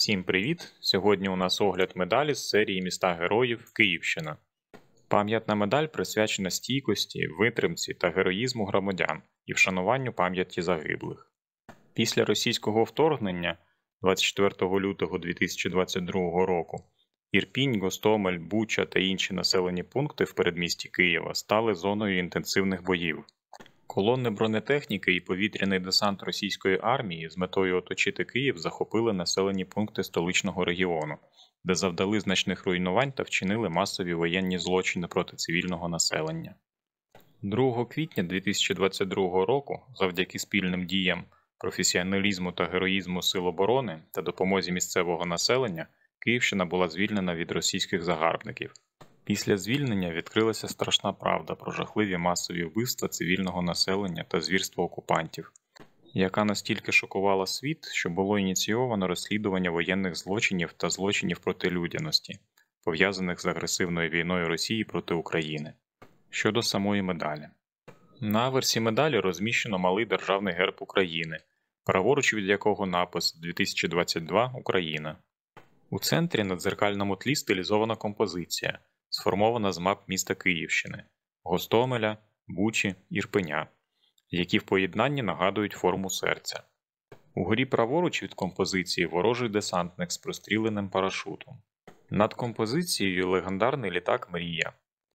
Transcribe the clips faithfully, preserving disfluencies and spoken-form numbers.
Всім привіт! Сьогодні у нас огляд медалі з серії «Міста героїв. Київщина». Пам'ятна медаль присвячена стійкості, витримці та героїзму громадян і вшануванню пам'яті загиблих. Після російського вторгнення двадцять четвертого лютого дві тисячі двадцять другого року Ірпінь, Гостомель, Буча та інші населені пункти в передмісті Києва стали зоною інтенсивних боїв. Колони бронетехніки і повітряний десант російської армії з метою оточити Київ захопили населені пункти столичного регіону, де завдали значних руйнувань та вчинили масові воєнні злочини проти цивільного населення. другого квітня дві тисячі двадцять другого року, завдяки спільним діям, професіоналізму та героїзму Сил оборони та допомозі місцевого населення, Київщина була звільнена від російських загарбників. Після звільнення відкрилася страшна правда про жахливі масові вбивства цивільного населення та звірство окупантів, яка настільки шокувала світ, що було ініційовано розслідування воєнних злочинів та злочинів проти людяності, пов'язаних з агресивною війною Росії проти України. Щодо самої медалі. На аверсі медалі розміщено малий державний герб України, праворуч від якого напис дві тисячі двадцять два Україна. У центрі на дзеркальному тлі стилізована композиція, сформована з мап міста Київщини, Гостомеля, Бучі, Ірпеня, які в поєднанні нагадують форму серця. Угорі праворуч від композиції ворожий десантник з простріленим парашутом. Над композицією легендарний літак «Мрія».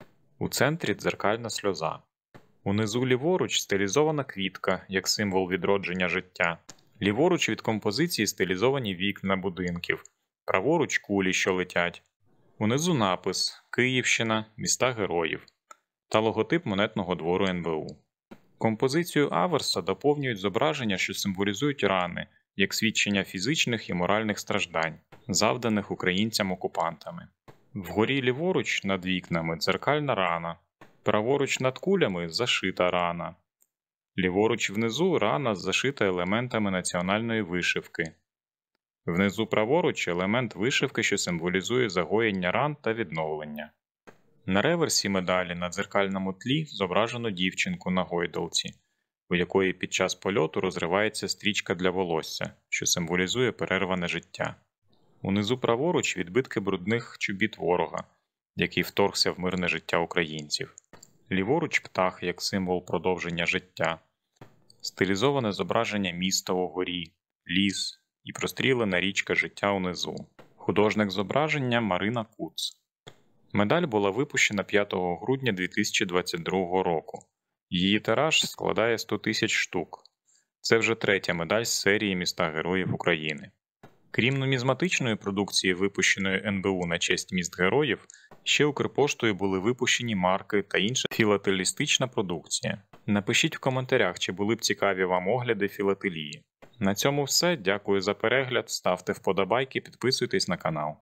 У центрі дзеркальна сльоза. Унизу ліворуч стилізована квітка, як символ відродження життя. Ліворуч від композиції стилізовані вікна будинків, праворуч кулі, що летять. Унизу напис «Київщина. Міста героїв» та логотип монетного двору ен бе у. Композицію аверса доповнюють зображення, що символізують рани, як свідчення фізичних і моральних страждань, завданих українцям-окупантами. Вгорі ліворуч над вікнами дзеркальна рана, праворуч над кулями зашита рана. Ліворуч внизу рана зашита елементами національної вишивки. Внизу праворуч елемент вишивки, що символізує загоєння ран та відновлення. На реверсі медалі на дзеркальному тлі зображено дівчинку на гойдалці, у якої під час польоту розривається стрічка для волосся, що символізує перерване життя. Унизу праворуч відбитки брудних чобіт ворога, який вторгся в мирне життя українців. Ліворуч птах як символ продовження життя. Стилізоване зображення міста угорі, ліс і прострілена річка життя унизу. Художник зображення Марина Куц. Медаль була випущена п'ятого грудня дві тисячі двадцять другого року. Її тираж складає сто тисяч штук. Це вже третя медаль з серії «Міста героїв України». Крім нумізматичної продукції, випущеної ен бе у на честь міст героїв, ще Укрпоштою були випущені марки та інша філателістична продукція. Напишіть в коментарях, чи були б цікаві вам огляди філателії. На цьому все. Дякую за перегляд, ставте вподобайки, підписуйтесь на канал.